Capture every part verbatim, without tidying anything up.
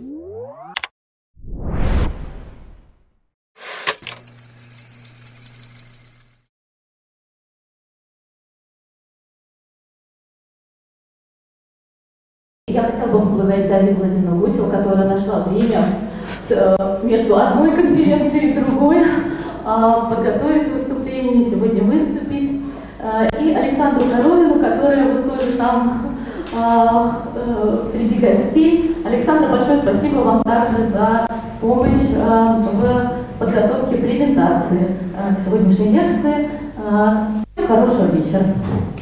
Я хотела бы поблагодарить Зарину Владимировну Гусеву, которая нашла время между одной конференцией и другой подготовить выступление, сегодня выступить. И Александру Коровину, которая вот тоже там среди гостей. Александр, большое спасибо вам также за помощь в подготовке презентации к сегодняшней лекции. Хорошего вечера.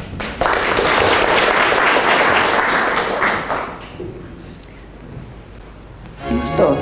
Ну что?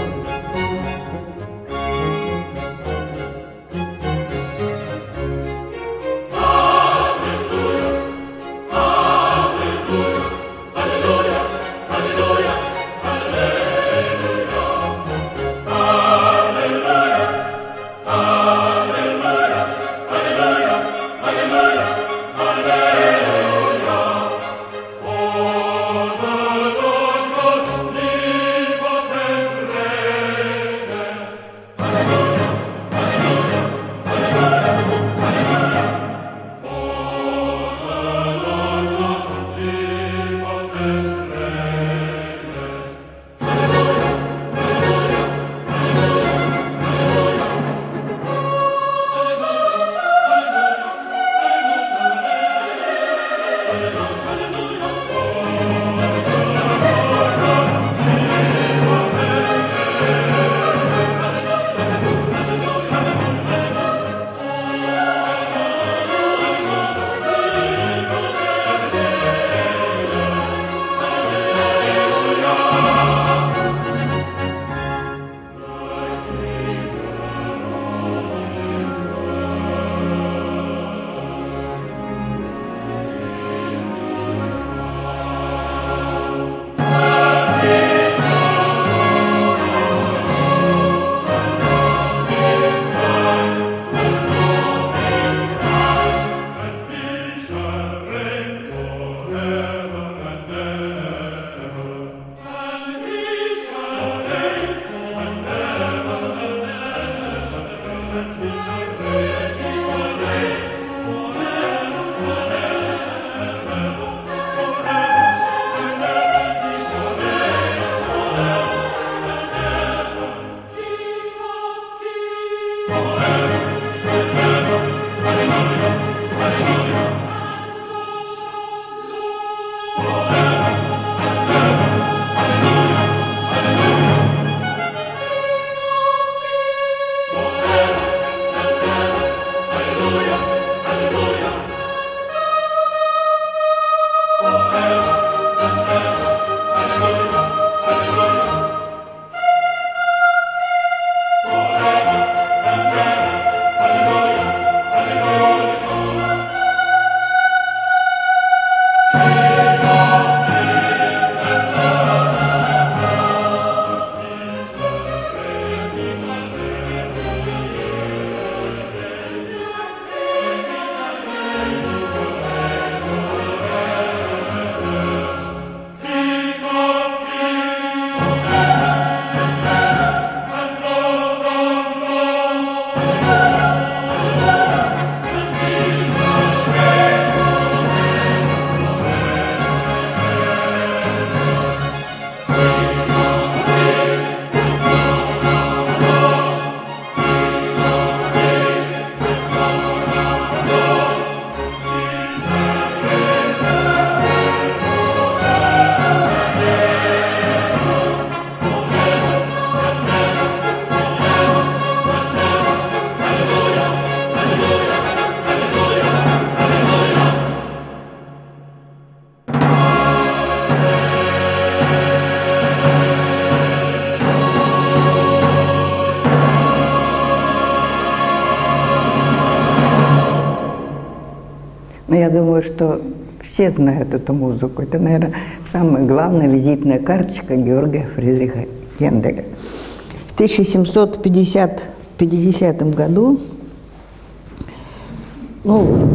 Но я думаю, что все знают эту музыку. Это, наверное, самая главная визитная карточка Георга Фридриха Генделя. В тысяча семьсот пятидесятом году ну,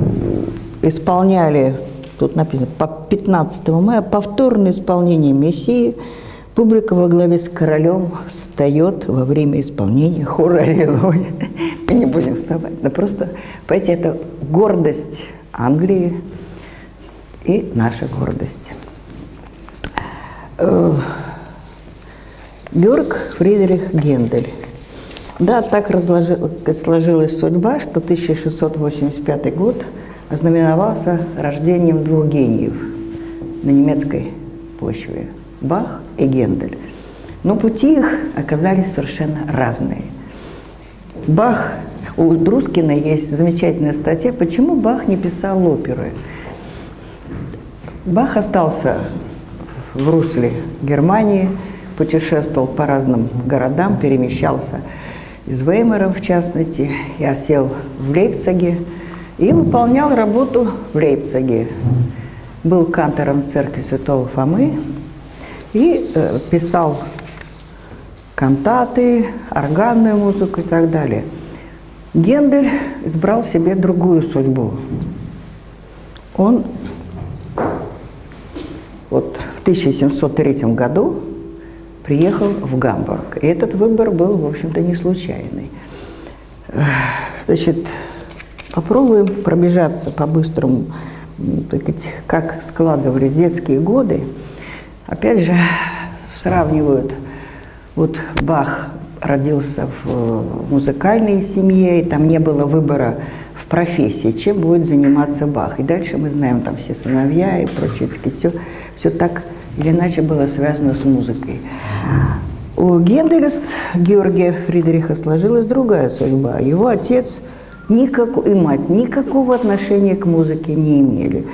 исполняли, тут написано, по пятнадцатого мая, повторное исполнение «Мессии» Публика во главе с королем встает во время исполнения хора «Аллилуйя». Мы не будем вставать, но просто, понимаете, это гордость Англии и наша гордость. Георг Фридрих Гендель. Да, так сложилась судьба, что тысяча шестьсот восемьдесят пятый год ознаменовался рождением двух гениев на немецкой почве – Бах и Гендель. Но пути их оказались совершенно разные. Бах, у Друскина есть замечательная статья, почему Бах не писал оперы. Бах остался в русле Германии, путешествовал по разным городам, перемещался из Веймара, в частности, и осел в Лейпциге и выполнял работу в Лейпциге. Был кантором церкви Святого Фомы и э, писал кантаты, органную музыку и так далее. Гендель избрал себе другую судьбу. Он вот в тысяча семьсот третьем году приехал в Гамбург. И этот выбор был, в общем-то, не случайный. Значит, попробуем пробежаться по-быстрому, так сказать, как складывались детские годы. Опять же, сравнивают, вот Бах родился в музыкальной семье, и там не было выбора в профессии, чем будет заниматься Бах. И дальше мы знаем, там все сыновья и прочее, все, все так или иначе было связано с музыкой. У Генделя, Георгия Фридриха, сложилась другая судьба. Его отец никак, и мать никакого отношения к музыке не имели.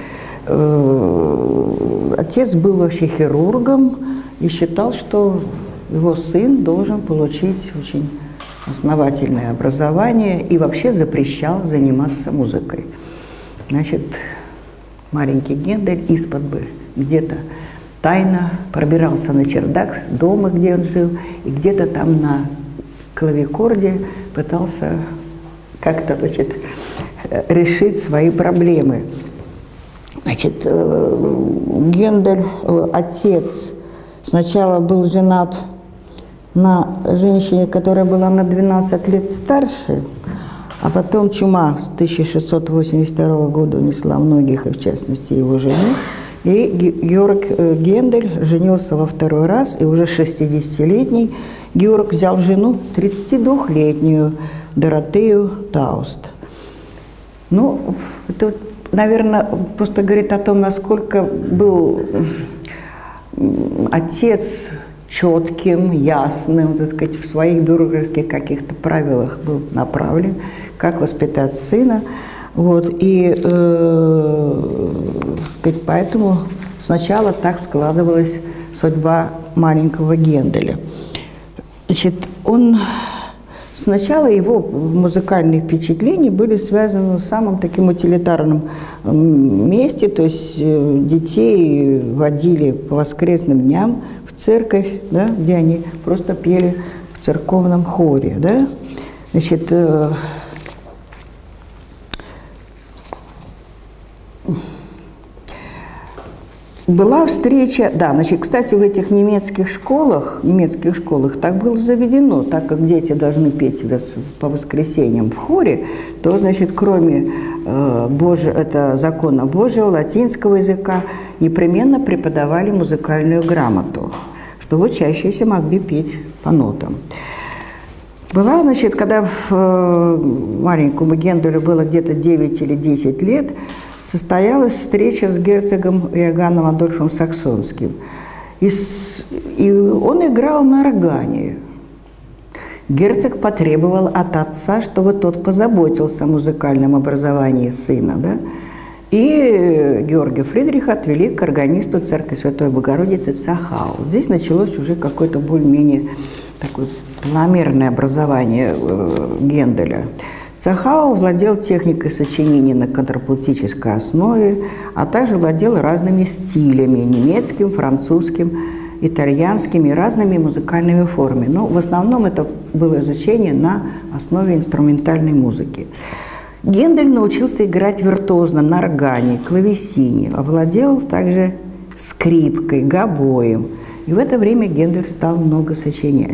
Отец был вообще хирургом и считал, что его сын должен получить очень основательное образование и вообще запрещал заниматься музыкой. Значит, маленький Гендель исподволь где-то тайно пробирался на чердак дома, где он жил, и где-то там на клавикорде пытался как-то, значит, решить свои проблемы. Значит, Гендель, отец, сначала был женат на женщине, которая была на двенадцать лет старше, а потом чума тысяча шестьсот восемьдесят второго года унесла многих, и в частности его жену. И Георг Гендель женился во второй раз, и уже шестидесятилетний Георг взял жену тридцатидвухлетнюю Доротею Тауст. Ну, это, наверное, просто говорит о том, насколько был отец четким, ясным, так сказать, в своих бюрократических каких-то правилах был направлен, как воспитать сына. Вот, и э, сказать, поэтому сначала так складывалась судьба маленького Генделя. Значит, он, сначала его музыкальные впечатления были связаны с самым таким утилитарным месте, то есть детей водили по воскресным дням в церковь, да, где они просто пели в церковном хоре. Да? Значит, э, была встреча, да, значит, кстати, в этих немецких школах, немецких школах так было заведено, так как дети должны петь по воскресеньям в хоре, то, значит, кроме э, Божьего, это закона Божьего, латинского языка, непременно преподавали музыкальную грамоту, чтобы учащиеся могли петь по нотам. Была, значит, когда э, маленькому Генделю было где-то девять или десять лет, состоялась встреча с герцогом Иоганном Адольфом Саксонским. И, с, и он играл на органе. Герцог потребовал от отца, чтобы тот позаботился о музыкальном образовании сына. Да? И Георгия Фридриха отвели к органисту церкви Святой Богородицы Цахау. Здесь началось уже какое-то более-менее такое планомерное образование э, Генделя. Цахау владел техникой сочинений на контрапунктической основе, а также владел разными стилями – немецким, французским, итальянским и разными музыкальными формами. Но в основном это было изучение на основе инструментальной музыки. Гендель научился играть виртуозно на органе, клавесине, овладел также скрипкой, гобоем И в это время Гендель стал много сочинять.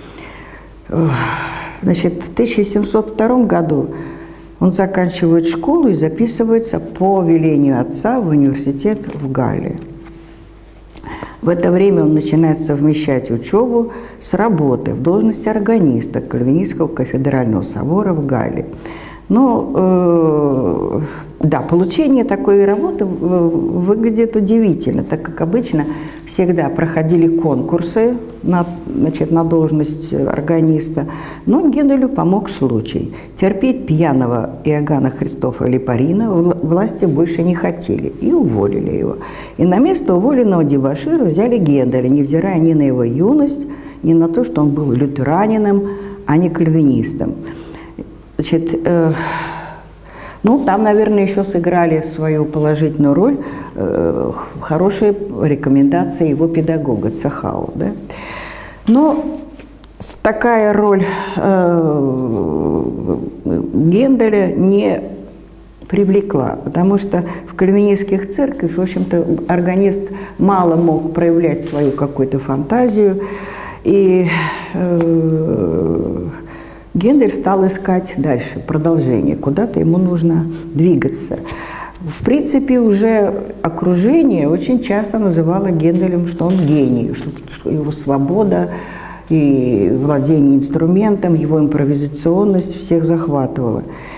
Значит, в тысяча семьсот втором году он заканчивает школу и записывается по велению отца в университет в Галле. В это время он начинает совмещать учебу с работой в должности органиста Кальвинистского кафедрального собора в Галле. Но, э, да, получение такой работы выглядит удивительно, так как обычно всегда проходили конкурсы на, значит, на должность органиста, но Генделю помог случай. Терпеть пьяного Иоганна Христофа Липарина власти больше не хотели и уволили его. И на место уволенного дебошира взяли Генделя, невзирая ни на его юность, ни на то, что он был лютеранином, а не кальвинистом. Значит, э, ну, там, наверное, еще сыграли свою положительную роль э, хорошие рекомендации его педагога Цехау. Да? Но такая роль э, Генделя не привлекла, потому что в кальвинистских церквях, в общем-то, органист мало мог проявлять свою какую-то фантазию, и э, Гендель стал искать дальше продолжение, куда-то ему нужно двигаться. В принципе, уже окружение очень часто называло Генделем, что он гений, что его свобода и владение инструментом, его импровизационность всех захватывала.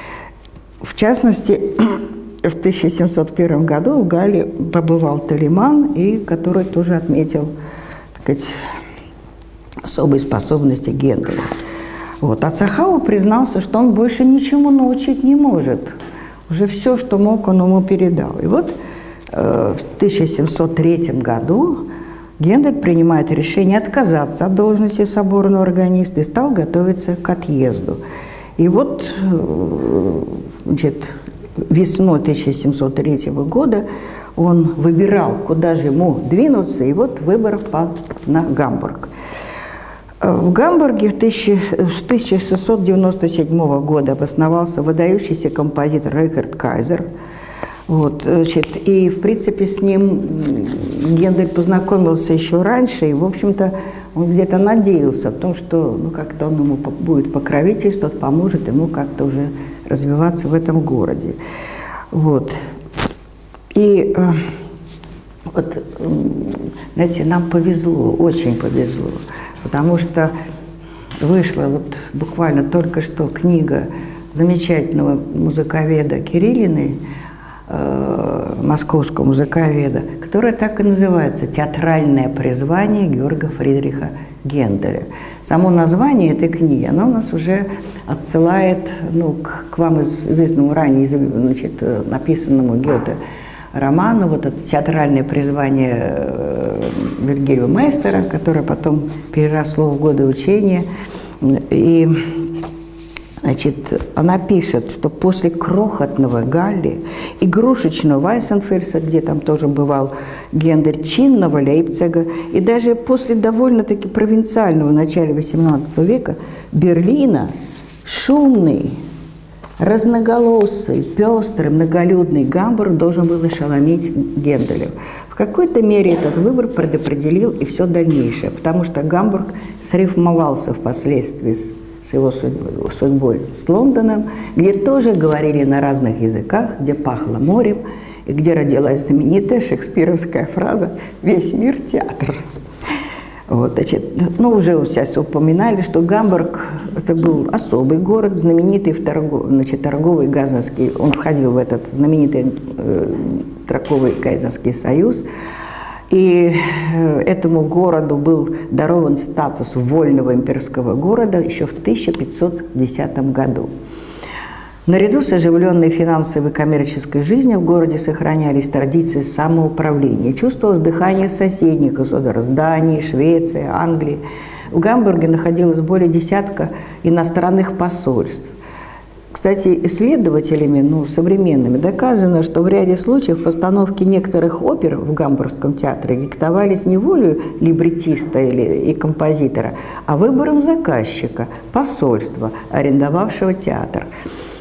В частности, в тысяча семьсот первом году в Галле побывал Талеман, и который тоже отметил, так сказать, особые способности Генделя. Вот. А Цехау признался, что он больше ничему научить не может. Уже все, что мог, он ему передал. И вот э, в тысяча семьсот третьем году Гендель принимает решение отказаться от должности соборного органиста и стал готовиться к отъезду. И вот э, значит, весной тысяча семьсот третьего года он выбирал, куда же ему двинуться, и вот выбор пал на Гамбург. В Гамбурге в тысяча шестьсот девяносто седьмого года обосновался выдающийся композитор Рихард Кайзер. Вот, значит, и, в принципе, с ним Гендель познакомился еще раньше, и, в общем-то, он где-то надеялся, потому что ну, как-то он ему будет покровительствовать, поможет ему как-то уже развиваться в этом городе. Вот. И э, вот, знаете, нам повезло, очень повезло. Потому что вышла вот буквально только что книга замечательного музыковеда Кириллиной, э, московского музыковеда, которая так и называется «Театральное призвание Георга Фридриха Генделя». Само название этой книги, оно у нас уже отсылает ну, к, к вам известному ранее, значит, написанному Гёте роману, вот это театральное призвание Вильгельма Мейстера, которое потом переросло в годы учения. И, значит, она пишет, что после крохотного Галли, игрушечного Вайсенфельса, где там тоже бывал Гендель, чинного Лейпцига, и даже после довольно-таки провинциального начала восемнадцатого века Берлина, шумный, разноголосый, пестрый, многолюдный Гамбург должен был ошеломить Генделя. В какой-то мере этот выбор предопределил и все дальнейшее, потому что Гамбург срифмовался впоследствии с, с его судьбой, судьбой с Лондоном, где тоже говорили на разных языках, где пахло морем, и где родилась знаменитая шекспировская фраза «Весь мир – театр». Вот, значит, ну, уже сейчас упоминали, что Гамбург – это был особый город, знаменитый в торгов, значит, торговый Гайзенский, он входил в этот знаменитый э, торговый Гайзенский союз, и э, этому городу был дарован статус вольного имперского города еще в тысяча пятьсот десятом году. Наряду с оживленной финансовой и коммерческой жизнью в городе сохранялись традиции самоуправления. Чувствовалось дыхание соседних государств – Дании, Швеции, Англии. В Гамбурге находилось более десятка иностранных посольств. Кстати, исследователями, ну, современными, доказано, что в ряде случаев постановки некоторых опер в Гамбургском театре диктовались не волею либретиста или и композитора, а выбором заказчика, посольства, арендовавшего театр.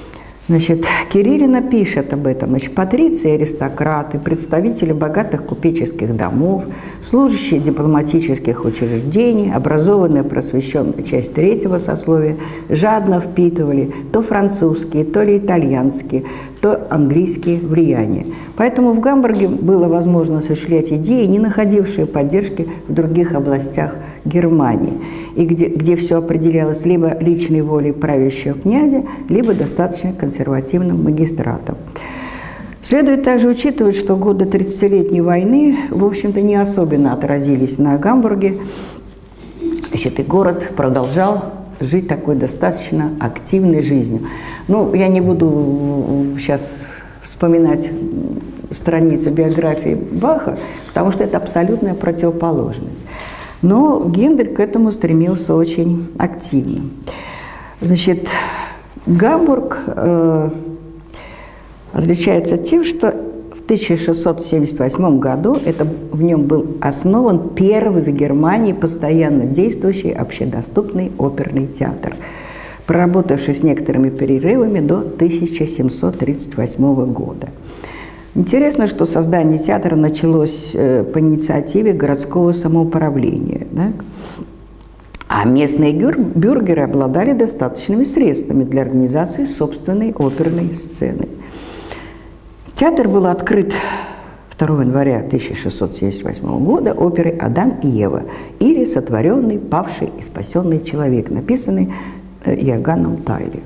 Значит, Кириллина пишет об этом. Значит, патриции, аристократы, представители богатых купеческих домов, служащие дипломатических учреждений, образованная просвещенная часть третьего сословия жадно впитывали то французские, то ли итальянские, то английские влияния. Поэтому в Гамбурге было возможно осуществлять идеи, не находившие поддержки в других областях Германии, и где, где все определялось либо личной волей правящего князя, либо достаточно консервативным магистратом. Следует также учитывать, что годы тридцатилетней войны, в общем-то, не особенно отразились на Гамбурге. Значит, и город продолжал жить такой достаточно активной жизнью. Ну, я не буду сейчас вспоминать страницы биографии Баха, потому что это абсолютная противоположность. Но Гендель к этому стремился очень активно. Значит, Гамбург э, отличается тем, что в тысяча шестьсот семьдесят восьмом году это, в нем был основан первый в Германии постоянно действующий общедоступный оперный театр, проработавший с некоторыми перерывами до тысяча семьсот тридцать восьмого года. Интересно, что создание театра началось э, по инициативе городского самоуправления, да? А местные бюргеры обладали достаточными средствами для организации собственной оперной сцены. Театр был открыт второго января тысяча шестьсот семьдесят восьмого года оперой «Адам и Ева» или «Сотворенный, павший и спасенный человек», написанный Иоганном Тайли.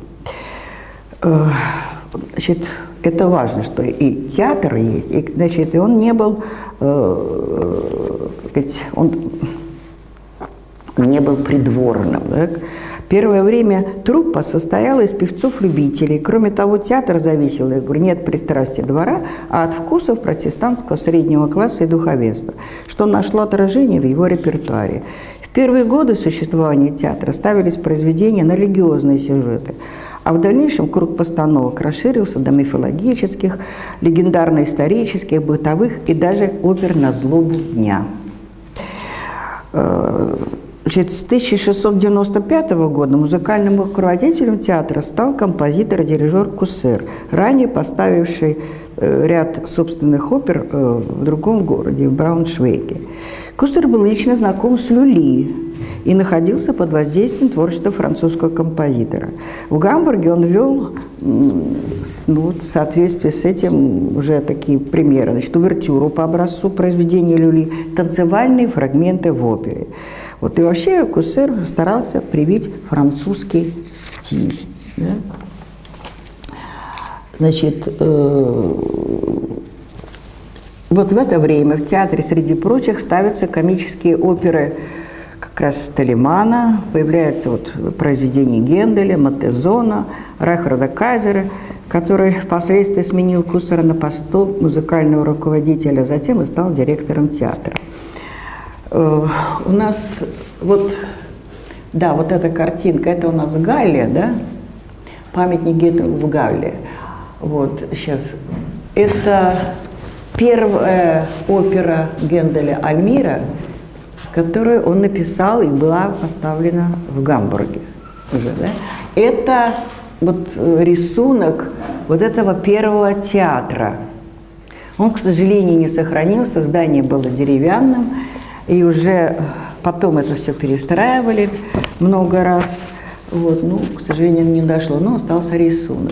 Значит, это важно, что и театр есть, и, значит, и он не был, э, ведь он не был придворным. Да? Первое время труппа состояла из певцов-любителей. Кроме того, театр зависел, я говорю, не от пристрастия двора, а от вкусов протестантского среднего класса и духовенства, что нашло отражение в его репертуаре. В первые годы существования театра ставились произведения на религиозные сюжеты, а в дальнейшем круг постановок расширился до мифологических, легендарно-исторических, бытовых и даже опер на злобу дня. Значит, с тысяча шестьсот девяносто пятого года музыкальным руководителем театра стал композитор и дирижер Куссер, ранее поставивший ряд собственных опер в другом городе, в Брауншвейге. Куссер был лично знаком с Люли и находился под воздействием творчества французского композитора. В Гамбурге он ввел, ну, в соответствии с этим, уже такие примеры. Значит, увертюру по образцу произведения Люли, танцевальные фрагменты в опере. Вот, и вообще Куссер старался привить французский стиль. Да? Значит, э вот в это время в театре, среди прочих, ставятся комические оперы как раз Телемана, появляются вот произведения Генделя, Матезона, Райхарда Кайзера, который впоследствии сменил Куссера на посту музыкального руководителя, затем и стал директором театра. У нас вот, да, вот эта картинка, это у нас Галлия, да, памятник Гитлеру в Галлии. Вот, сейчас, это первая опера Генделя «Альмира», которую он написал и была поставлена в Гамбурге уже, да? Это вот рисунок вот этого первого театра. Он, к сожалению, не сохранился, здание было деревянным, и уже потом это все перестраивали много раз. Вот, ну, к сожалению, не дошло, но остался рисунок.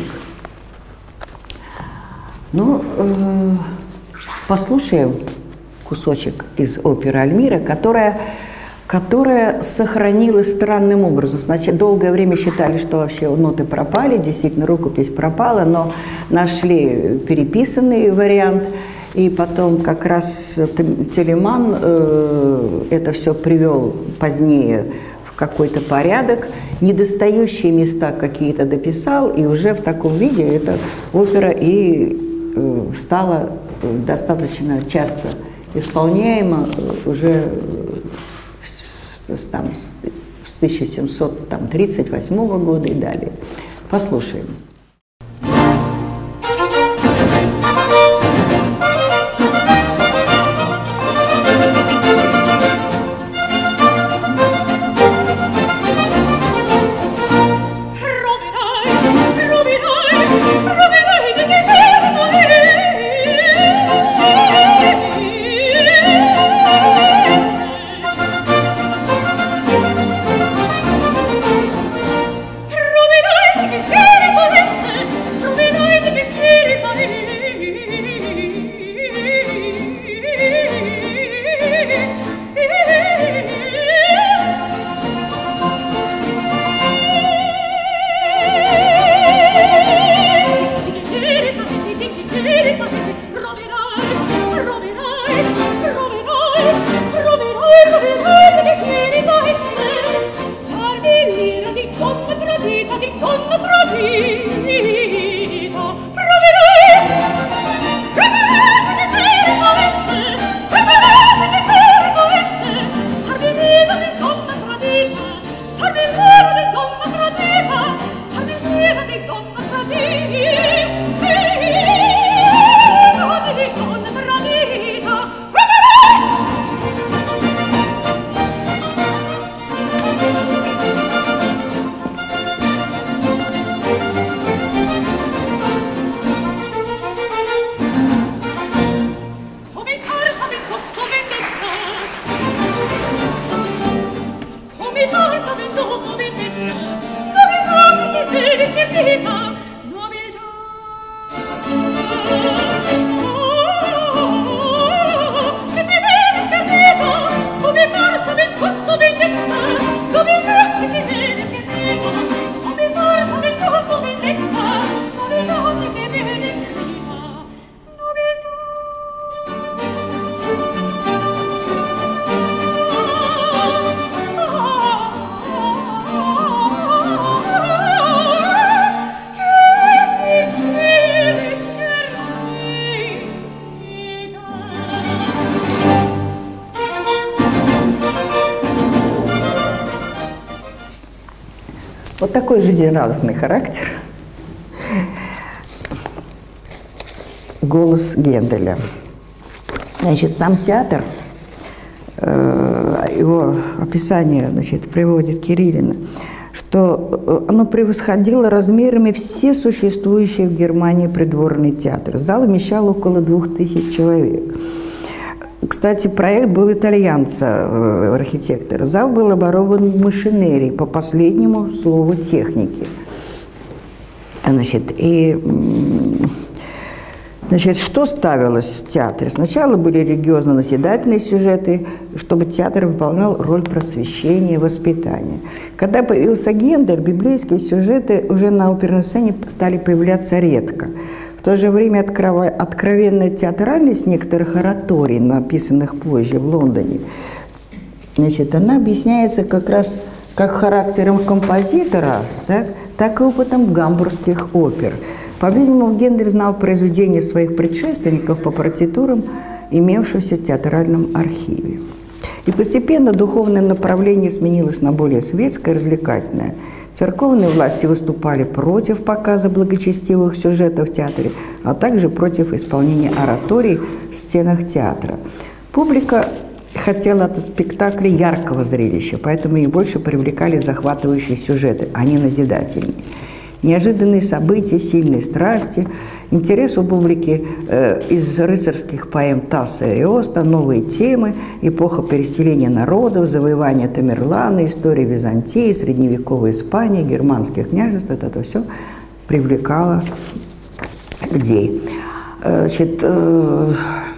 Ну, э послушаем кусочек из оперы «Альмира», которая, которая сохранилась странным образом. Значит, долгое время считали, что вообще ноты пропали, действительно, рукопись пропала, но нашли переписанный вариант, и потом как раз Телеман э, это все привел позднее в какой-то порядок, недостающие места какие-то дописал, и уже в таком виде эта опера и э, стала достаточно часто исполняема уже с, там, с тысяча семьсот тридцать восьмого года и далее. Послушаем. Provinai, provinai, Вот такой жизнерадостный характер. Голос Генделя. Значит, сам театр, его описание, значит, приводит Кириллина, что оно превосходило размерами все существующие в Германии придворные театры. Зал вмещал около двух тысяч человек. Кстати, проект был итальянца, архитектора. Зал был оборудован машинерией по последнему слову техники. Значит, и, значит, что ставилось в театре? Сначала были религиозно-назидательные сюжеты, чтобы театр выполнял роль просвещения и воспитания. Когда появился Гендель, библейские сюжеты уже на оперной сцене стали появляться редко. В то же время откровенная театральность некоторых ораторий, написанных позже в Лондоне, значит, она объясняется как раз как характером композитора, так, так и опытом гамбургских опер. По-видимому, Гендель знал произведения своих предшественников по партитурам, имевшимся в театральном архиве. И постепенно духовное направление сменилось на более светское, развлекательное. Церковные власти выступали против показа благочестивых сюжетов в театре, а также против исполнения ораторий в стенах театра. Публика хотела от спектакля яркого зрелища, поэтому их больше привлекали захватывающие сюжеты, а не назидательные. Неожиданные события, сильные страсти, интерес у публики э, из рыцарских поэм Тасса и Ариоста, новые темы, эпоха переселения народов, завоевания Тамерлана, история Византии, средневековой Испании, германских княжеств, вот это все привлекало людей. Значит, э,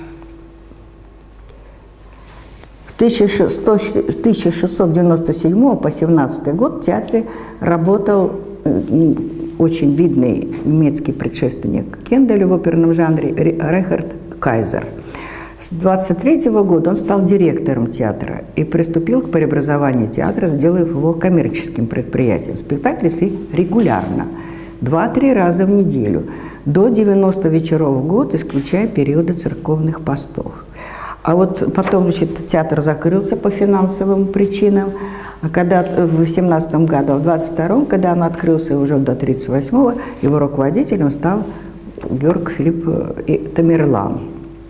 с тысяча шестьсот девяносто седьмого по семнадцатый год в театре работал очень видный немецкий предшественник Генделя в оперном жанре Рихард Кайзер. С двадцать третьего года он стал директором театра и приступил к преобразованию театра, сделав его коммерческим предприятием. Спектакли шли регулярно, два-три раза в неделю, до девяноста вечеров в год, исключая периоды церковных постов. А вот потом, значит, театр закрылся по финансовым причинам. А когда в восемнадцатом году, в двадцать втором, когда он открылся уже до тридцать восьмого, его руководителем стал Георг Филипп Тамерлан.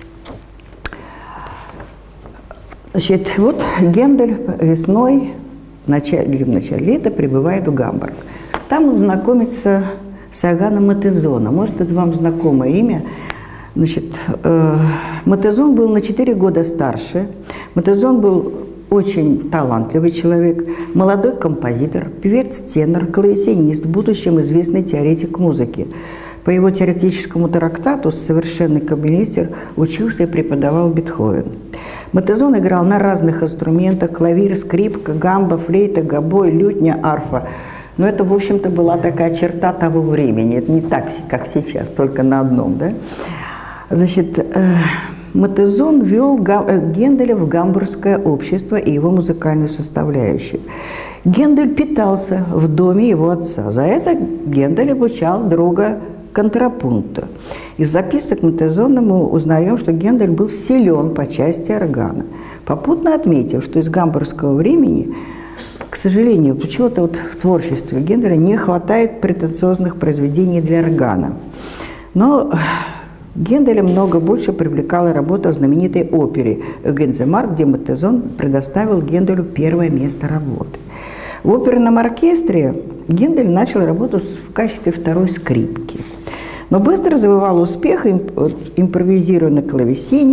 Значит, вот Гендель весной, в начале, или в начале лета прибывает в Гамбург. Там он знакомится с Иоганном Матезоном. Может, это вам знакомое имя. Значит, э, Матезон был на четыре года старше. Матезон был очень талантливый человек, молодой композитор, певец-тенор, клавесинист, в будущем известный теоретик музыки. По его теоретическому трактату «Совершенный композитор» учился и преподавал Бетховен. Матезон играл на разных инструментах: клавир, скрипка, гамба, флейта, гобой, лютня, арфа. Но это, в общем-то, была такая черта того времени. Это не так, как сейчас, только на одном, да? Значит, э, Матезон ввел Генделя в гамбургское общество и его музыкальную составляющую. Гендель питался в доме его отца. За это Гендель обучал друга контрапункту. Из записок Матезона мы узнаем, что Гендель был силен по части органа. Попутно отметив, что из гамбургского времени, к сожалению, почему-то вот в творчестве Генделя не хватает претенциозных произведений для органа. Но Генделя много больше привлекала работа в знаменитой опере «Генземарк», где Матезон предоставил Генделю первое место работы. В оперном оркестре Гендель начал работу в качестве второй скрипки. Но быстро завоевал успех, импровизируя на клавесине,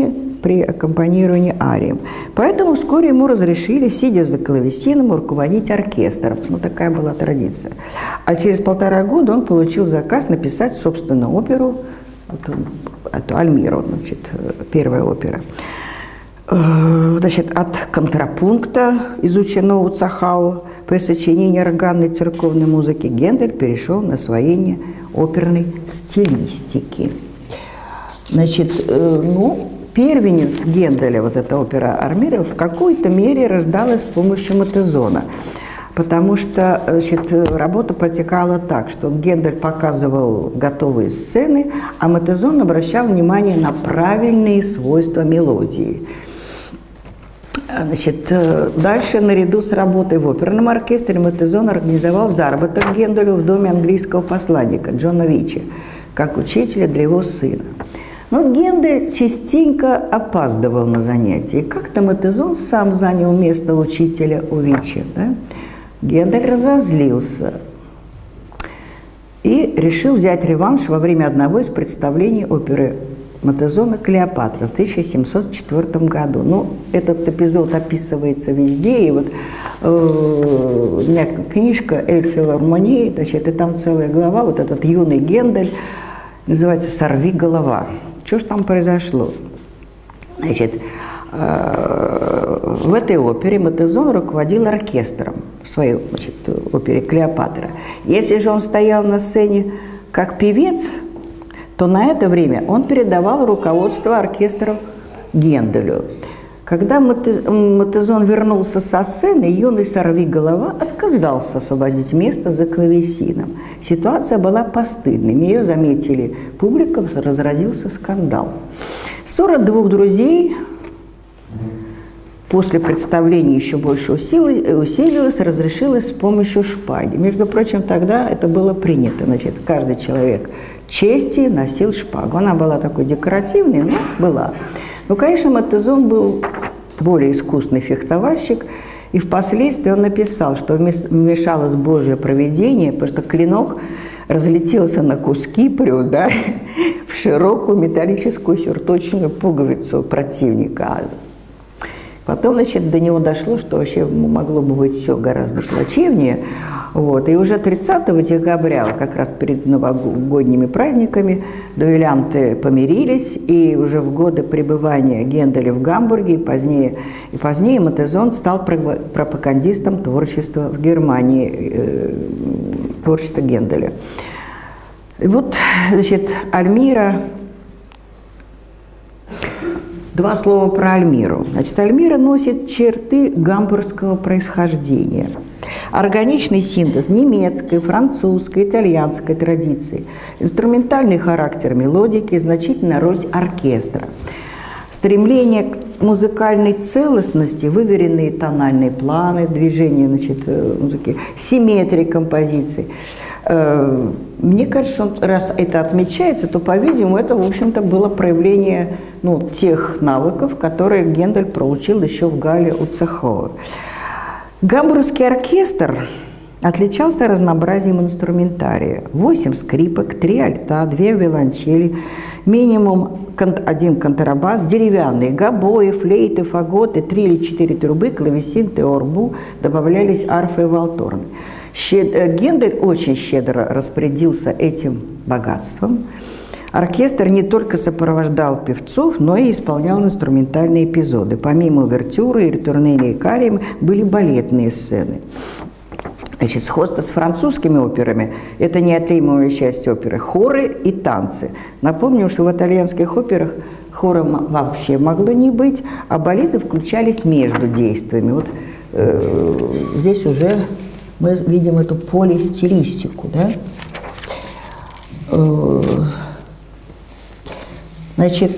при аккомпанировании арием. Поэтому вскоре ему разрешили, сидя за клавесином, руководить оркестром. Ну, такая была традиция. А через полтора года он получил заказ написать, собственно, оперу, эту «Альмиру», значит, первая опера. Значит, от контрапункта, изученного у Цахау, при сочинении органной церковной музыки, Гендель перешел на освоение оперной стилистики. Значит, ну, первенец Генделя, вот эта опера «Альмира», в какой-то мере рождалась с помощью Мотезона. Потому что, значит, работа протекала так, что Гендель показывал готовые сцены, а Мотезон обращал внимание на правильные свойства мелодии. Значит, дальше, наряду с работой в оперном оркестре, Мотезон организовал заработок Генделю в доме английского посланника Джона Вичи, как учителя для его сына. Но Гендель частенько опаздывал на занятия, и как-то Мотезон сам занял место учителя у Вичи. Да? Гендель разозлился и решил взять реванш во время одного из представлений оперы Мотезона «Клеопатра» в тысяча семьсот четвёртом году. Ну, этот эпизод описывается везде, и вот э, у меня книжка «Эль филармонии», значит, и там целая глава, вот этот юный Гендель, называется «Сорви голова». Что же там произошло? Значит, в этой опере Мотезон руководил оркестром в своей, значит, опере «Клеопатра». Если же он стоял на сцене как певец, то на это время он передавал руководство оркестром Генделю. Когда Мотезон вернулся со сцены, юный сорвиголова отказался освободить место за клавесином. Ситуация была постыдной. Ее заметили публика, разразился скандал. Ссора двух друзей после представления еще больше усилилась, разрешилась с помощью шпаги. Между прочим, тогда это было принято. Значит, каждый человек чести носил шпагу. Она была такой декоративной, но была. Ну, конечно, Мотезон был более искусный фехтовальщик, и впоследствии он написал, что вмешалось Божье провидение, потому что клинок разлетелся на куски при ударе в широкую металлическую сюртучную пуговицу противника. Потом, значит, до него дошло, что вообще могло бы быть все гораздо плачевнее. Вот. И уже тридцатого декабря, как раз перед новогодними праздниками, дуэлянты помирились, и уже в годы пребывания Генделя в Гамбурге и позднее, и позднее Мотезон стал пропагандистом творчества в Германии, э, творчества Генделя. И вот, значит, Альмира. Два слова про Альмиру. Значит, Альмира носит черты гамбургского происхождения. Органичный синтез немецкой, французской, итальянской традиций, инструментальный характер мелодики, значительная роль оркестра, стремление к музыкальной целостности, выверенные тональные планы, движения, значит, музыки, симметрия композиций. Мне кажется, раз это отмечается, то, по-видимому, это, в общем-то, было проявление, ну, тех навыков, которые Гендель получил еще в Галле у Цахау. Гамбургский оркестр отличался разнообразием инструментария. Восемь скрипок, три альта, две виолончели, минимум один контрабас, деревянные гобои, флейты, фаготы, три или четыре трубы, клавесин, теорбу, добавлялись арфы и валторны. Гендель очень щедро распорядился этим богатством. Оркестр не только сопровождал певцов, но и исполнял инструментальные эпизоды. Помимо увертюры, ритурнели и карием были балетные сцены. Значит, сходство с французскими операми – это неотъемлемая часть оперы. Хоры и танцы. Напомним, что в итальянских операх хора вообще могло не быть, а балеты включались между действиями. Вот э, здесь уже мы видим эту полистилистику, да? Э, значит,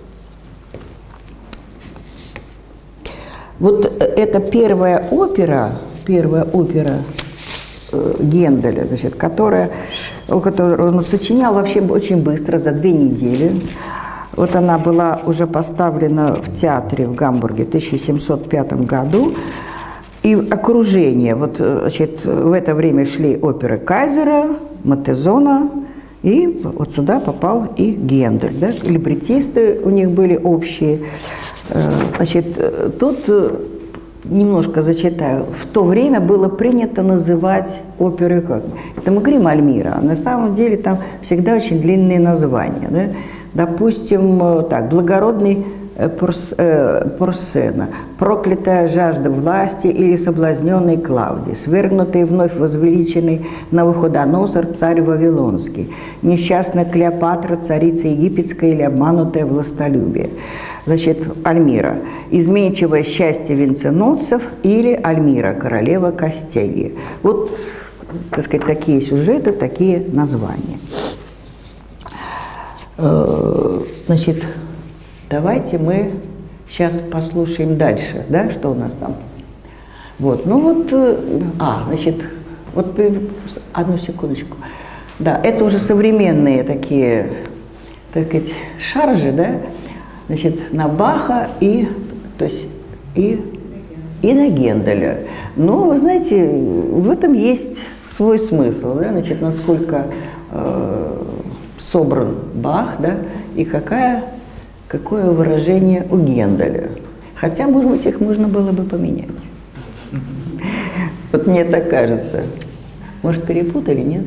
вот эта первая опера, первая опера Генделя, значит, которая, которую он сочинял вообще очень быстро, за две недели. Вот она была уже поставлена в театре в Гамбурге в тысяча семьсот пятом году. И окружение, вот, значит, в это время шли оперы Кайзера, Мотезона И вот сюда попал и Гендель. Да? Либретисты у них были общие. Значит, тут немножко зачитаю. В то время было принято называть оперы как? Это мы говорим Альмира, а на самом деле там всегда очень длинные названия. Да? Допустим, так, «Благородный Порсена», «Проклятая жажда власти» или «Соблазненный Клавдий», «Свергнутый и вновь возвеличенный Навуходоносор, царь Вавилонский», «Несчастная Клеопатра, царица египетская» или «Обманутое властолюбие». Значит, Альмира, «Изменчивое счастье венценосцев» или «Альмира, королева Кастильи». Вот, так сказать, такие сюжеты, такие названия. Значит, давайте мы сейчас послушаем дальше, да, что у нас там. Вот, ну вот, а, значит, вот одну секундочку. Да, это уже современные такие, так сказать, шаржи, да, значит, на Баха и, то есть, и, и на Генделя. Но, вы знаете, в этом есть свой смысл, да, значит, насколько э, собран Бах, да, и какая, какое выражение у Генделя. Хотя, может быть, их можно было бы поменять. Вот мне так кажется. Может, перепутали, нет?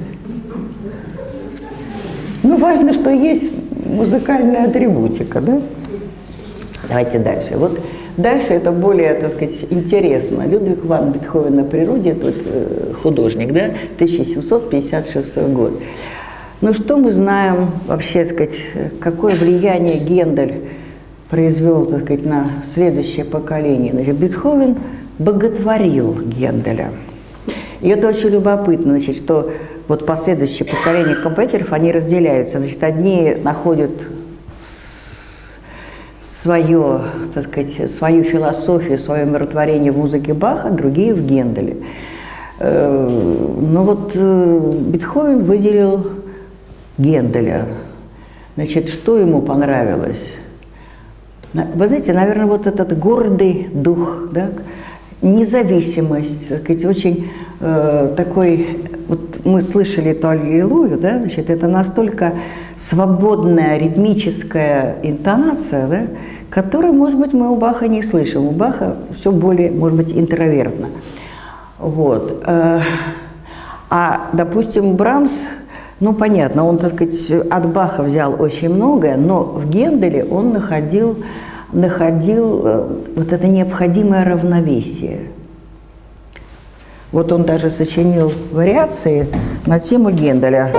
Ну, важно, что есть музыкальная атрибутика, да? Давайте дальше. Вот дальше это более, так сказать, интересно. Людвиг ван Бетховен на природе, тут э, художник, да, тысяча семьсот пятьдесят шестой год. Ну, что мы знаем вообще, так сказать, какое влияние Гендель произвел, так сказать, на следующее поколение? Значит, Бетховен боготворил Генделя. И это очень любопытно, значит, что вот последующие поколения композиторов, они разделяются. Значит, одни находят свое, так сказать, свою философию, свое миротворение в музыке Баха, другие в Генделе. Но вот Бетховен выделил Генделя. Значит, что ему понравилось? Вы знаете, наверное, вот этот гордый дух, да, независимость, так сказать, очень э, такой, вот мы слышали эту аллилуйю, да, значит, это настолько свободная ритмическая интонация, да, которую, может быть, мы у Баха не слышим. У Баха все более, может быть, интровертно. Вот. А, допустим, Брамс, ну, понятно, он, так сказать, от Баха взял очень многое, но в Генделе он находил, находил вот это необходимое равновесие. Вот он даже сочинил вариации на тему Генделя.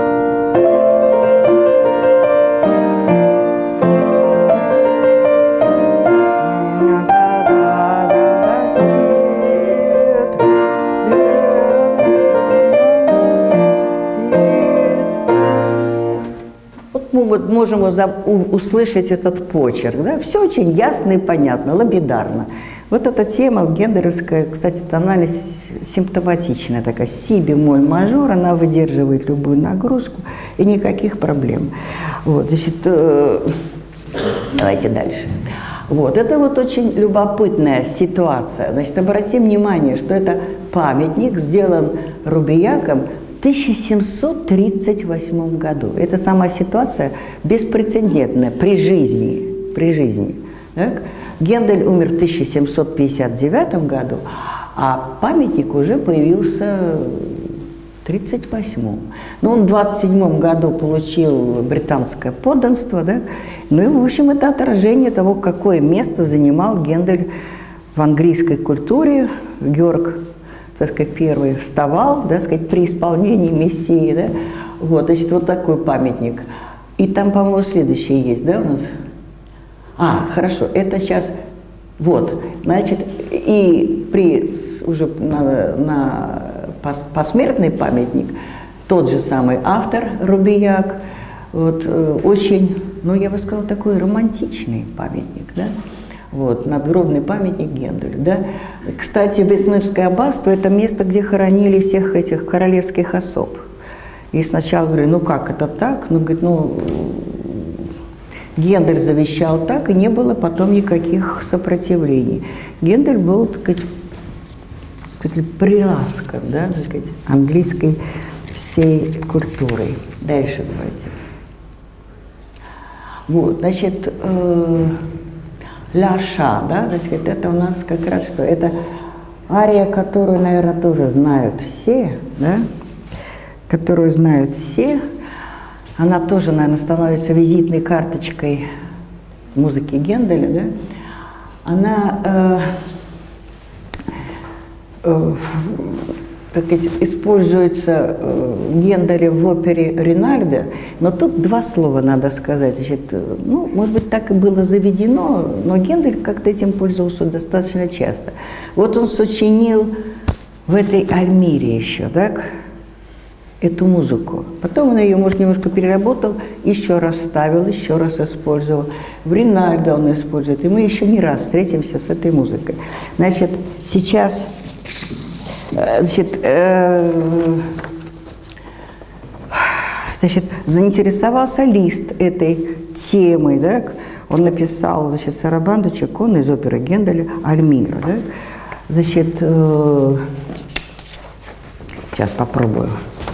Мы можем услышать этот почерк. Да? Все очень ясно и понятно, лапидарно. Вот эта тема генделевская, кстати, тональность симптоматичная, такая си бемоль мажор, она выдерживает любую нагрузку и никаких проблем. Вот, значит, э, давайте дальше. Вот, это вот очень любопытная ситуация. Значит, обратим внимание, что это памятник сделан Рубияком в тысяча семьсот тридцать восьмом году. Это сама ситуация беспрецедентная при жизни. При жизни. Так? Гендель умер в тысяча семьсот пятьдесят девятом году, а памятник уже появился в тридцать восьмом. Ну, он в двадцать седьмом году получил британское подданство. Да? Ну и, в общем, это отражение того, какое место занимал Гендель в английской культуре. Георг, так сказать, первый вставал, да, сказать, при исполнении Мессии, да, вот, значит, вот такой памятник. И там, по-моему, следующий есть, да, у нас? А, хорошо, это сейчас, вот, значит, и при, уже на, на пос, посмертный памятник тот же самый автор Рубияк, вот, очень, ну, я бы сказала, такой романтичный памятник, да. Вот, надгробный памятник Генделю. Да? Кстати, Вестминстерское аббатство – это место, где хоронили всех этих королевских особ. И сначала говорю, ну как это так? Ну, говорит, ну, Гендель завещал так, и не было потом никаких сопротивлений. Гендель был, так сказать, так сказать, приласкан, да, так сказать, английской всей культурой. Дальше давайте. Вот, значит, э, «Ля Ша», да, значит, это у нас как раз что? Это ария, которую, наверное, тоже знают все, да, которую знают все. Она тоже, наверное, становится визитной карточкой музыки Генделя, да. Она э, э, так сказать, используется э, Генделем в опере «Ринальдо», но тут два слова надо сказать. Значит, ну, может быть, так и было заведено, но Гендель как-то этим пользовался достаточно часто. Вот он сочинил в этой Альмире еще, так, эту музыку. Потом он ее, может, немножко переработал, еще раз вставил, еще раз использовал. В «Ринальдо» он использует, и мы еще не раз встретимся с этой музыкой. Значит, сейчас... Значит, э, значит, заинтересовался Лист этой темой, да? Он написал, значит, сарабанду Чекона из оперы Генделя «Альмира». Да? Значит, э, сейчас попробую.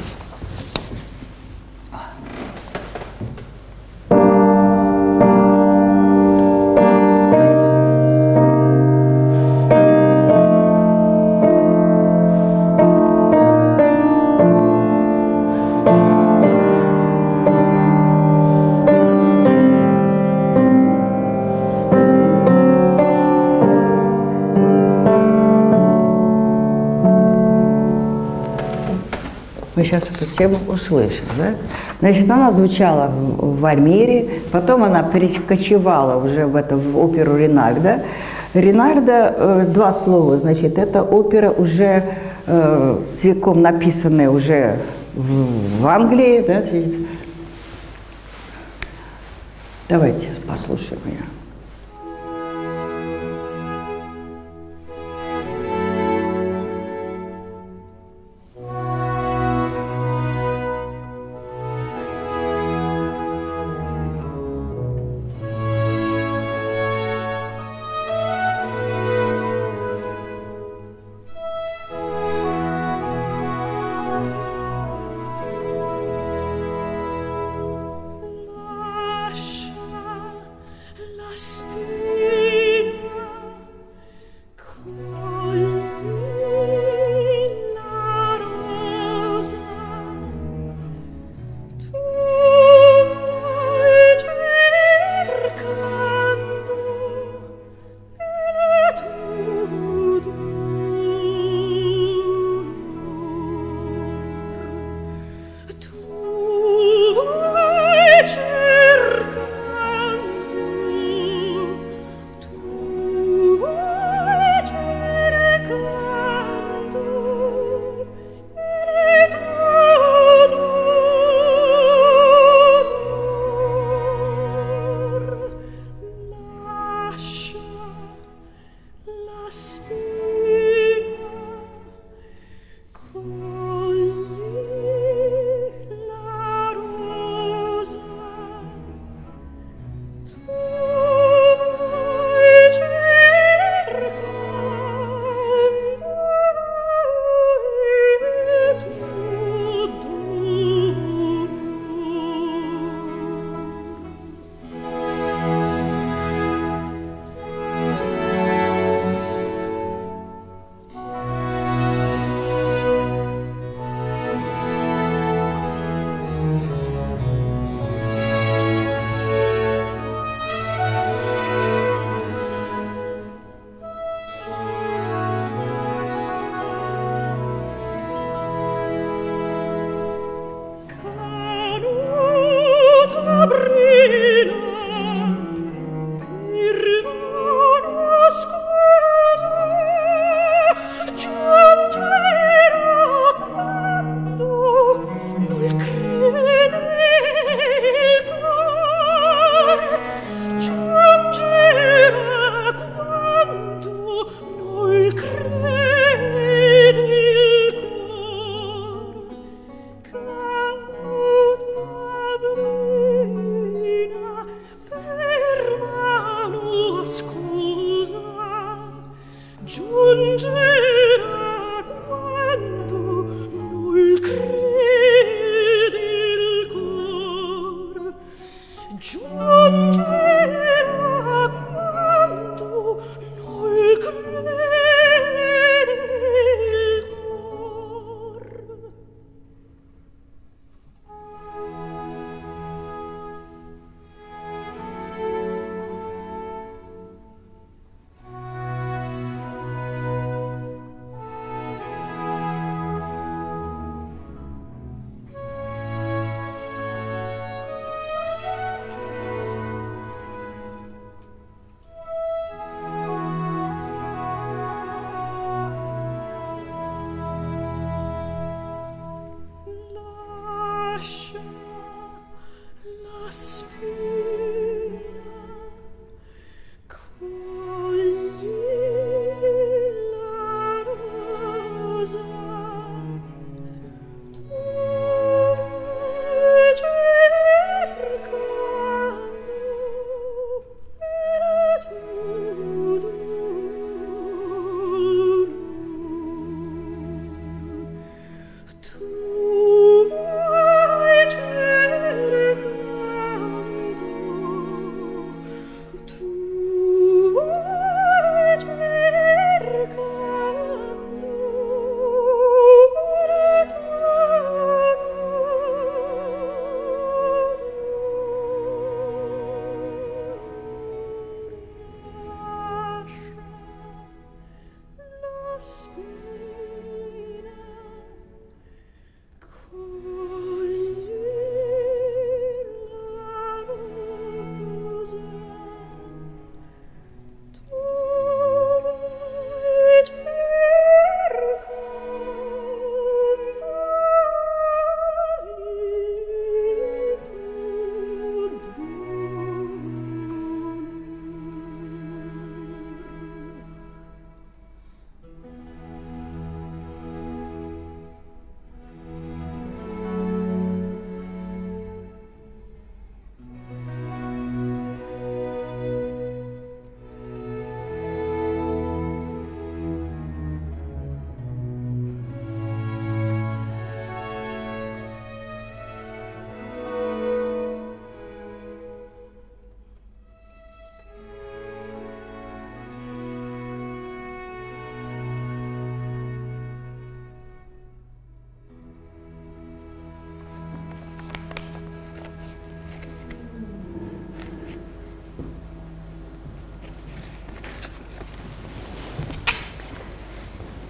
Сейчас эту тему услышим. Да? Значит, она звучала в, в Альмире, потом она перекочевала уже в, это, в оперу «Ринальдо». «Ринальдо» э, два слова, значит, это опера уже э, с веком написанная уже в, в Англии. Да? Давайте послушаем ее.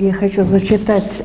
я хочу зачитать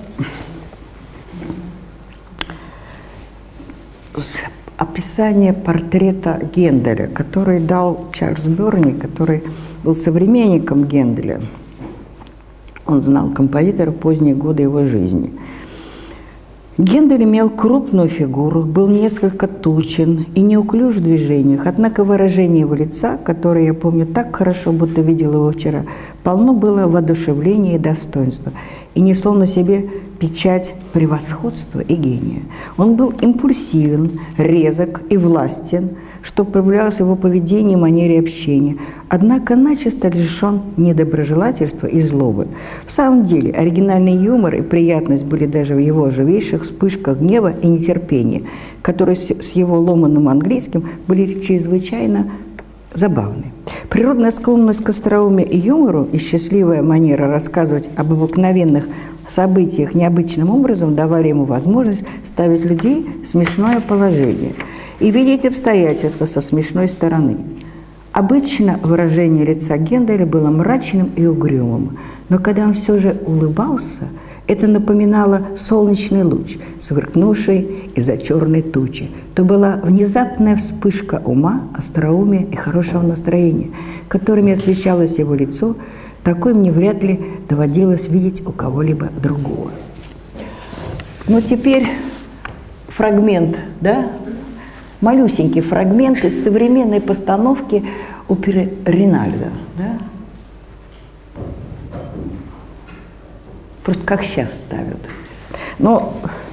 описание портрета Генделя, который дал Чарльз Берни, который был современником Генделя. Он знал композитора в поздние годы его жизни. Гендель имел крупную фигуру, был несколько тучен и неуклюж в движениях, однако выражение его лица, которое я помню так хорошо, будто видел его вчера, полно было воодушевления и достоинства, и несло на себе печать превосходства и гения. Он был импульсивен, резок и властен, что проявлялось в его поведении и манере общения, однако начисто лишен недоброжелательства и злобы. В самом деле, оригинальный юмор и приятность были даже в его живейших вспышках гнева и нетерпения, которые с его ломаным английским были чрезвычайно забавны. Природная склонность к остроумию и юмору и счастливая манера рассказывать об обыкновенных событиях необычным образом давали ему возможность ставить людей в смешное положение и видеть обстоятельства со смешной стороны. Обычно выражение лица Генделя было мрачным и угрюмым, но когда он все же улыбался, это напоминало солнечный луч, сверкнувший из-за черной тучи. То была внезапная вспышка ума, остроумия и хорошего настроения, которыми освещалось его лицо. Такой мне вряд ли доводилось видеть у кого-либо другого. Но теперь фрагмент, да? Малюсенький фрагмент из современной постановки оперы Ринальдо. Да? Просто как сейчас ставят. Но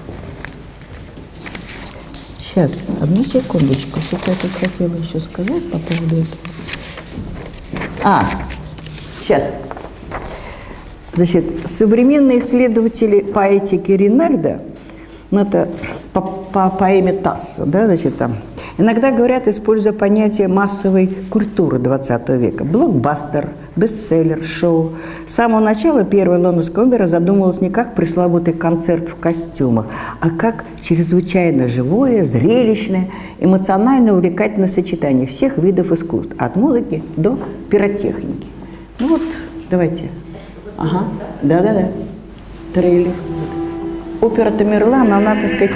сейчас, одну секундочку, что-то я тут хотела еще сказать по поводу этого. А, сейчас. Значит, современные исследователи поэтики Ринальдо, ну это по, по поэме Тассо, да, значит, там, иногда говорят, используя понятие массовой культуры двадцатого века. Блокбастер, бестселлер, шоу. С самого начала первая лондонская опера задумывалась не как пресловутый концерт в костюмах, а как чрезвычайно живое, зрелищное, эмоционально увлекательное сочетание всех видов искусств, от музыки до пиротехники. Ну вот, давайте. Ага, да-да-да, трейлер. Опера Тамерлан, она, так сказать...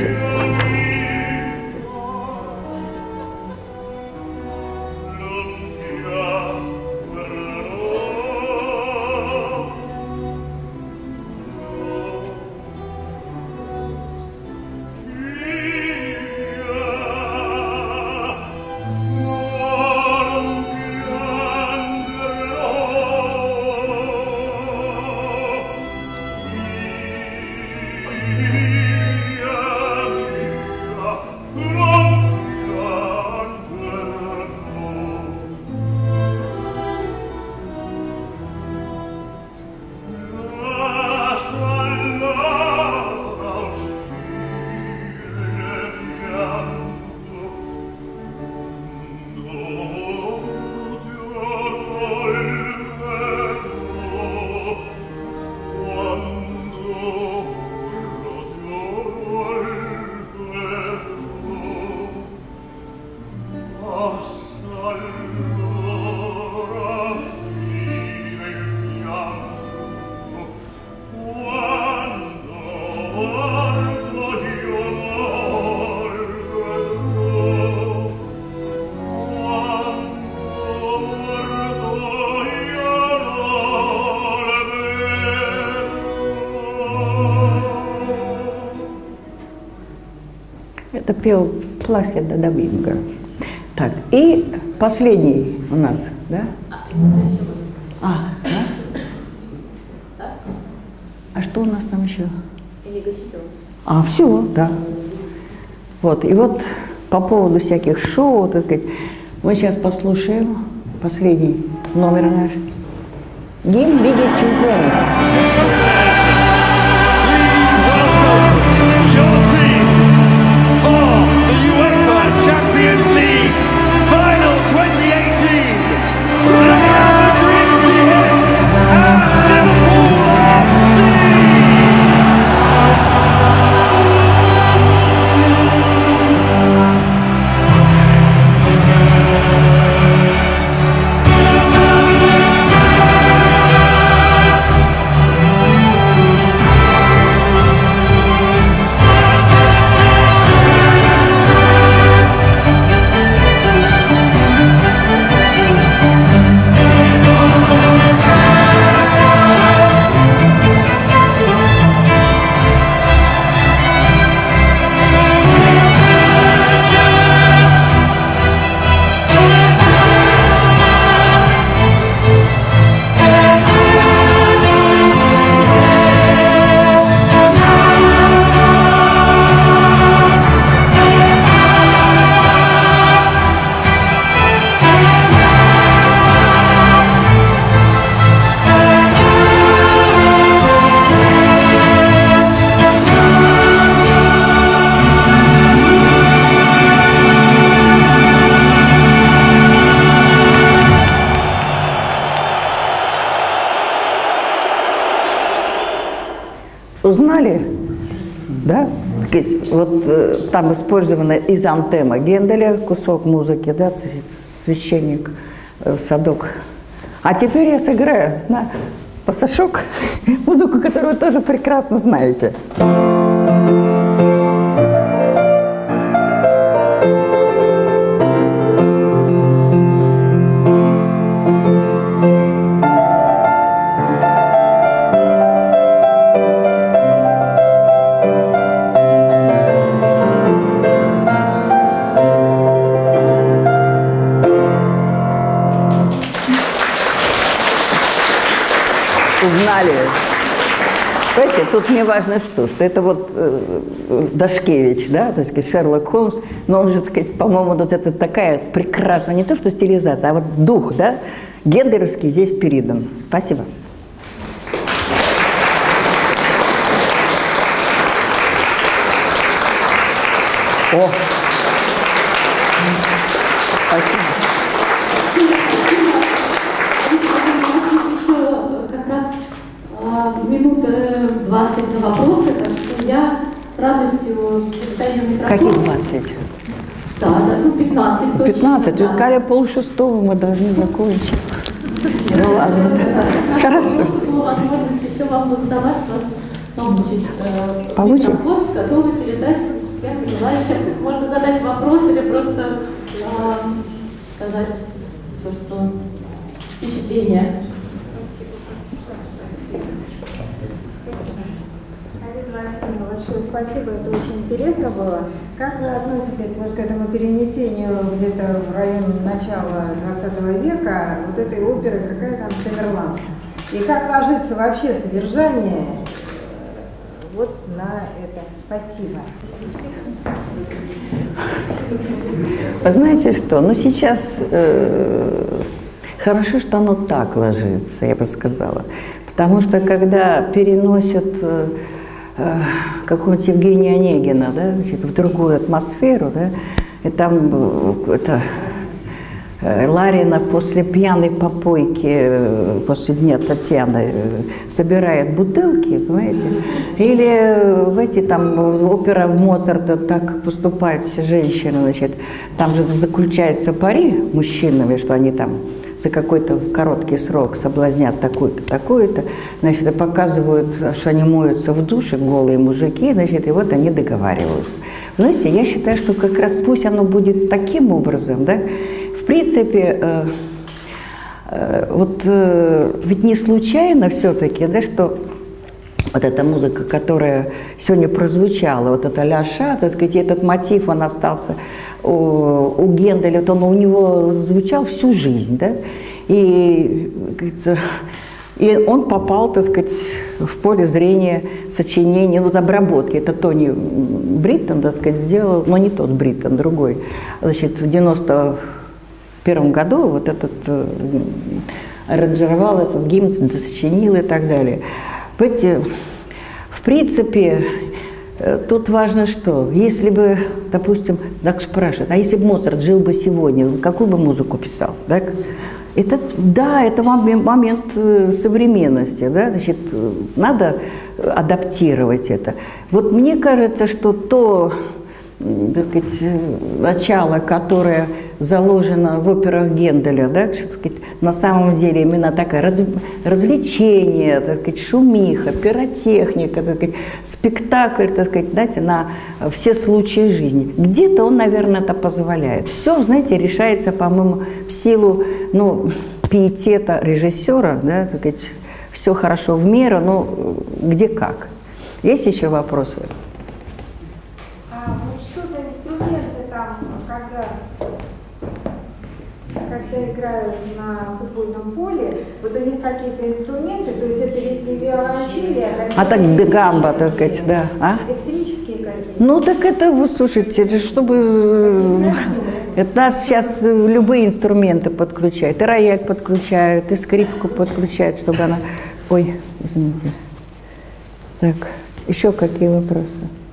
Это пел Пласидо Доминго. Так, и последний у нас, да? А, да? А что у нас там еще? А, все, да. Вот, и вот по поводу всяких шоу, так сказать, мы сейчас послушаем последний номер наш. Гимн в виде чемпиона. Champions League Final twenty eighteen, Real Madrid C F and Liverpool F C. Узнали? Да? Вот э, там использована из антема Генделя кусок музыки, да, священник, э, садок. А теперь я сыграю на пасашок, музыку, которую вы тоже прекрасно знаете. Узнали. Понимаете, тут мне важно что, что это вот э, Дашкевич, да, так сказать, Шерлок Холмс, но он же, так сказать, по-моему, вот это такая прекрасная, не то что стилизация, а вот дух, да, гендеровский здесь передан. Спасибо. О! Спасибо. Минуты двадцать на вопросы, так что я с радостью передаю микрофон. Какие двадцать? Да, да, ну пятнадцать точно. пятнадцать, да. вы сказали полшестого, мы должны закончить. Ну ладно. Хорошо. Было возможность еще вам задавать, вас получить Получить? микрофон, готовы передать всем желающим. Можно задать вопрос или просто э, сказать все, что впечатление. Большое спасибо, это очень интересно было. Как вы относитесь вот к этому перенесению где-то в район начала двадцатого века вот этой оперы, какая там Тамерлан? И как ложится вообще содержание вот на это? Спасибо. Вы знаете что, ну сейчас э, хорошо, что оно так ложится, я бы сказала. Потому что когда переносят э, какого-нибудь Евгения Онегина, да, значит, в другую атмосферу, да, и там это, Ларина после пьяной попойки, после Дня Татьяны, собирает бутылки, понимаете, или в эти там опера Моцарта так поступают все женщины, значит, там же заключается пари мужчинами, что они там за какой-то короткий срок соблазнят такую-то, такую-то, значит, и показывают, что они моются в душе, голые мужики, значит, и вот они договариваются. Знаете, я считаю, что как раз пусть оно будет таким образом, да, в принципе, э, э, вот э, ведь не случайно все-таки, да, что вот эта музыка, которая сегодня прозвучала, вот эта ляша, так сказать, этот мотив, он остался у, у Генделя, вот он у него звучал всю жизнь, да, и, говорится, и он попал, так сказать, в поле зрения сочинения, вот обработки. Это Тони Бриттон, так сказать, сделал, но не тот Бриттон, другой. Значит, в девяносто первом году вот этот э, аранжировал этот гимн, сочинил и так далее. Понимаете, в принципе, тут важно что? Если бы, допустим, так спрашивают, а если бы Моцарт жил бы сегодня, какую бы музыку писал? Так? Это, да, это момент современности, да? Значит, надо адаптировать это. Вот мне кажется, что то, так сказать, начало, которое заложено в операх Генделя, да, что, так сказать, на самом деле именно такое раз, развлечение, так сказать, шумиха, пиротехника, так сказать, спектакль, так сказать, знаете, на все случаи жизни. Где-то он, наверное, это позволяет. Все, знаете, решается, по-моему, в силу, ну, пиетета режиссера, да, так сказать, все хорошо в меру, но где как. Есть еще вопросы? Когда играют на футбольном поле, вот у них какие-то инструменты, то есть это ведь не виолончели, а, а так гамба, так сказать, да. А? Электрические какие-то. Ну так это, вы слушайте, это чтобы... Это нас сейчас любые инструменты подключают. И рояль подключают, и скрипку подключают, чтобы она... Ой, извините. Так, еще какие вопросы?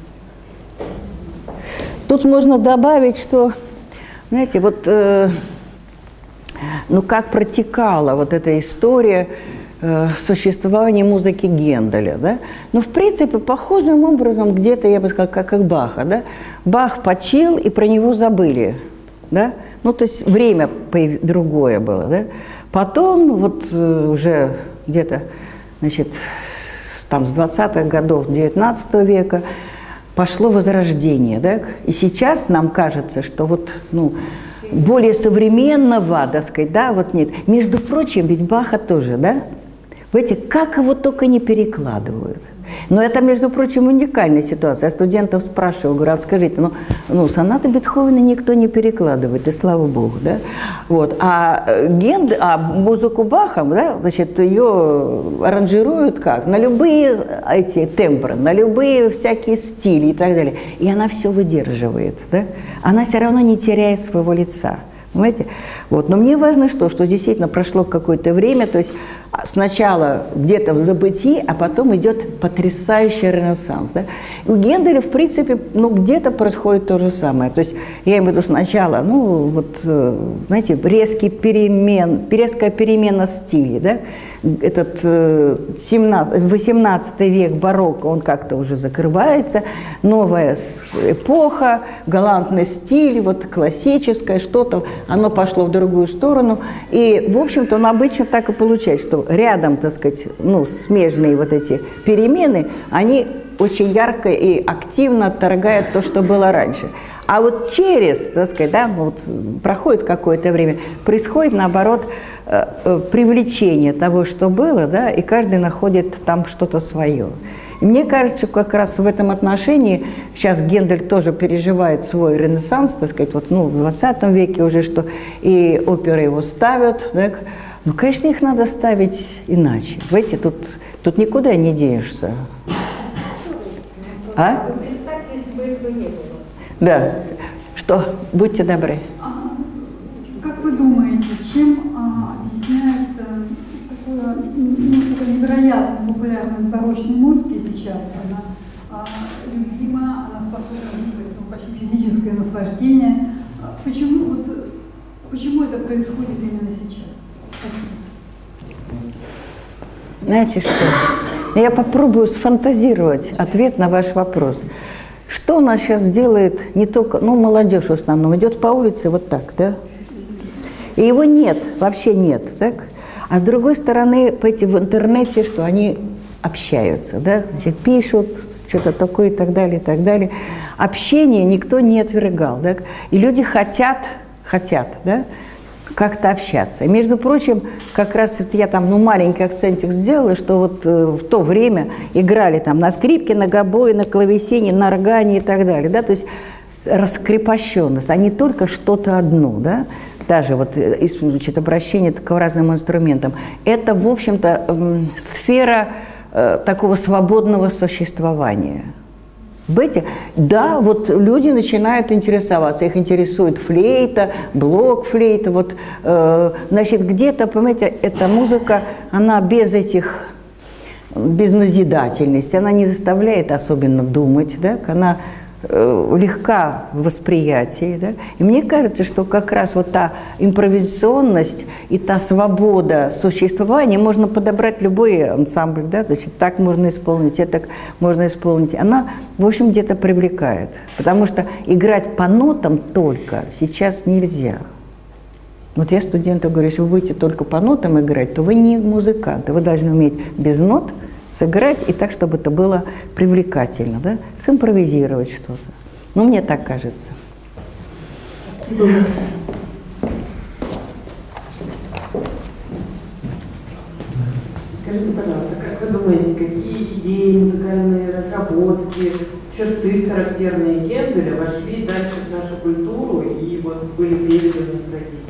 Тут можно добавить, что, знаете, вот... Э, ну, как протекала вот эта история, э, существования музыки Генделя, да? Но, в принципе, похожим образом где-то, я бы сказала, как, как Баха, да? Бах почил, и про него забыли, да? Ну, то есть время другое было, да? Потом, вот э, уже где-то, значит, там с двадцатых годов девятнадцатого века пошло возрождение, да? И сейчас нам кажется, что вот, ну, более современного, так сказать, да, вот нет. Между прочим, ведь Баха тоже, да? Видите, как его только не перекладывают. Но это, между прочим, уникальная ситуация. Я студентов спрашиваю, говорю, а скажите, ну, ну сонаты Бетховена никто не перекладывает, и слава богу, да? Вот. А, Генд, а музыку Баха, да, значит, ее аранжируют как? На любые эти тембры, на любые всякие стили и так далее. И она все выдерживает, да? Она все равно не теряет своего лица. Понимаете? Вот. Но мне важно что, что действительно прошло какое-то время, то есть сначала где-то в забытии, а потом идет потрясающий ренессанс. Да? У Генделя, в принципе, ну, где-то происходит то же самое. То есть я имею в виду сначала, ну, вот, знаете, резкий перемен, резкая перемена стилей. Да? Этот восемнадцатый век барокко, он как-то уже закрывается, новая эпоха, галантный стиль, вот классическое что-то, оно пошло в другую сторону. И, в общем-то, он обычно так и получается, что рядом, так сказать, ну, смежные вот эти перемены, они очень ярко и активно отторгают то, что было раньше. А вот через, так сказать, да, вот проходит какое-то время, происходит, наоборот, привлечение того, что было, да, и каждый находит там что-то свое. И мне кажется, как раз в этом отношении сейчас Гендель тоже переживает свой ренессанс, так сказать, вот, ну, в двадцатом веке уже, что и оперы его ставят, да. Ну, конечно, их надо ставить иначе. Видите, тут, тут никуда не денешься. А? Представьте, если бы этого не было. Да. Что? Будьте добры. А, как вы думаете, чем а, объясняется такое, ну, такая невероятно популярная барочная музыка сейчас? Она а, любима, она способна вызвать, ну, почти физическое наслаждение. А, почему, вот, почему это происходит именно сейчас? Знаете что? Я попробую сфантазировать ответ на ваш вопрос. Что у нас сейчас делает не только, ну, молодежь в основном, идет по улице вот так, да? И его нет, вообще нет, так? А с другой стороны, эти в интернете, что они общаются, да? Пишут что-то такое и так далее, и так далее. Общение никто не отвергал, да? И люди хотят, хотят, да? Как-то общаться. И, между прочим, как раз я там, ну, маленький акцентик сделала, что вот э, в то время играли там на скрипке, на гобое, на клавесине, на органе и так далее, да, то есть раскрепощенность, а не только что-то одно, да, даже вот, значит, обращение к разным инструментам. Это, в общем-то, э, сфера э, такого свободного существования. Понимаете? Да, вот люди начинают интересоваться, их интересует флейта, блок-флейта, вот, э, значит, где-то, понимаете, эта музыка, она без этих, без назидательности, она не заставляет особенно думать, да, она э, легка в восприятии, да, и мне кажется, что как раз вот та импровизационность и та свобода существования, можно подобрать любой ансамбль, да, значит, так можно исполнить, это можно исполнить, она, в общем, где-то привлекает, потому что играть по нотам только сейчас нельзя. Вот я студенту говорю, если вы будете только по нотам играть, то вы не музыканты, вы должны уметь без нот сыграть и так, чтобы это было привлекательно, да, симпровизировать что-то. Ну, мне так кажется. Спасибо. Скажите, пожалуйста, как вы думаете, какие идеи, музыкальные разработки, черты, характерные Генделя, вошли дальше в нашу культуру и вот были переданы в традиции?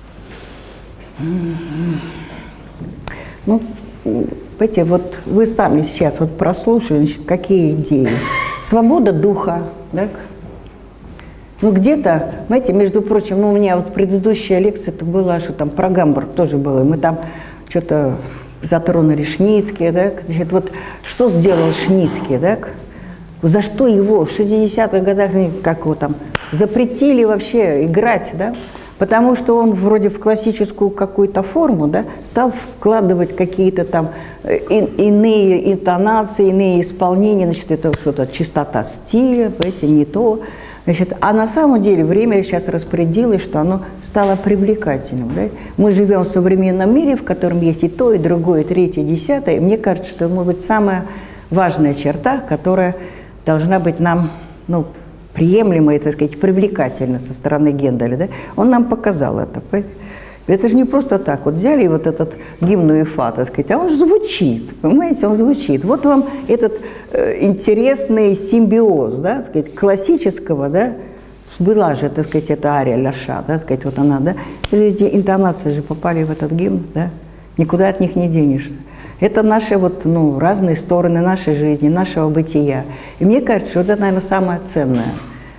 Ну, понимаете, вот вы сами сейчас вот прослушали, значит, какие идеи. Свобода духа, да? Ну, где-то, знаете, между прочим, ну, у меня вот предыдущая лекция, это была, что там про Гамбург тоже было, мы там что-то затронули Шнитке, да? Значит, вот что сделал Шнитке, да? За что его в шестидесятых годах, как его там, запретили вообще играть, да? Потому что он вроде в классическую какую-то форму, да, стал вкладывать какие-то там иные интонации, иные исполнения, значит, это что-то чистота стиля, понимаете, не то. Значит, а на самом деле время сейчас распорядилось, что оно стало привлекательным. Да? Мы живем в современном мире, в котором есть и то, и другое, и третье, и десятое. И мне кажется, что это может быть самая важная черта, которая должна быть нам, ну, приемлемой, так сказать, привлекательной со стороны Генделя. Да? Он нам показал это. Это же не просто так. Вот взяли вот этот гимн УЕФА, так сказать, а он же звучит, понимаете, он звучит. Вот вам этот э, интересный симбиоз, да, так сказать, классического, да, была же, так сказать, эта ария Ляша, да, так сказать, вот она, да, эти интонации же попали в этот гимн, да, никуда от них не денешься. Это наши вот, ну, разные стороны нашей жизни, нашего бытия. И мне кажется, что вот это, наверное, самое ценное,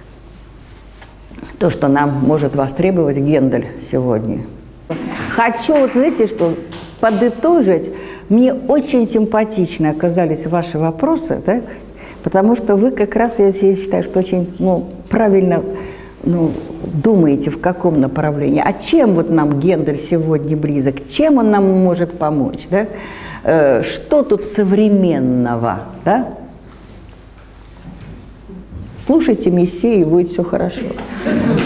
то, что нам может востребовать Гендель сегодня. Хочу, вот знаете, что подытожить, мне очень симпатичны оказались ваши вопросы, да, потому что вы как раз, я считаю, что очень, ну, правильно, ну, думаете, в каком направлении. А чем вот нам Гендель сегодня близок, чем он нам может помочь, да? Э, что тут современного, да? Слушайте Мессию, и будет все хорошо.